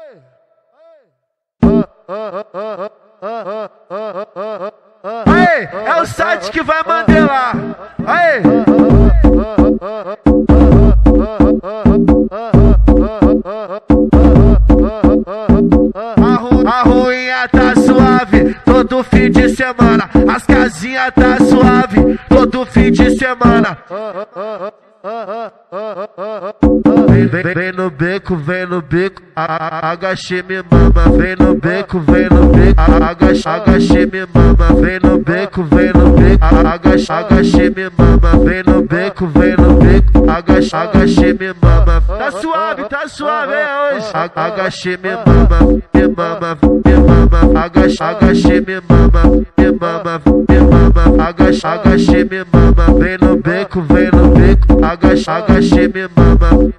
Aê, é o site que vai mandelar. Aê. A ruinha tá suave todo fim de semana. As casinhas tá suave todo fim de semana. Vem no beco, agachei me mama. Vem no beco, agachei me mama. Vem no beco, agachei me mama. Vem no beco, agachei me mama. Tá suave é hoje. Agachei me mama, agachei me mama, agachei me mama. Vem no beco, agachei me mama,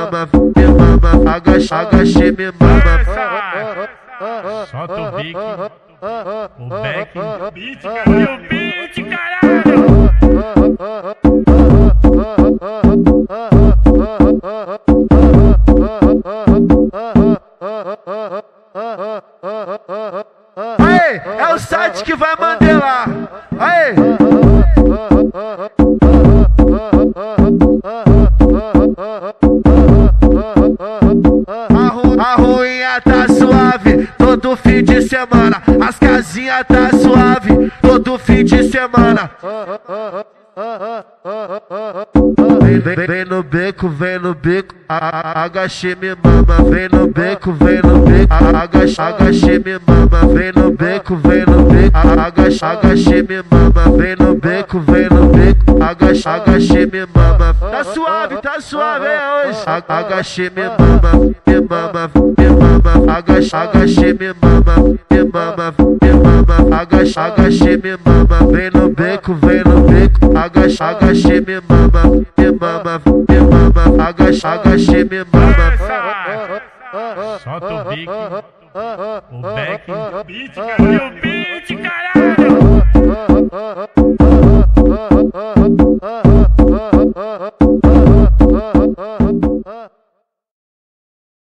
agachei me mama. Solta o Vic, o Beck, o beat, caralho, o beat, caralho. Aê, é o site que vai mandelar. Aê. A ruinha tá suave todo fim de semana. As casinhas tá suave todo fim de semana. Vem no beco, agachei me mama. Vem no beco, agachei me mama. Vem no beco, agachei me mama. Vem no beco, agachei me mama. Tá suave é hoje. Agachei me mama, agachei me mama, agachei me mama. Vem no beco, agachei me mama, agachei me mama. Solta o Vic, o Beck, o beat, caralho, o beat, caralho.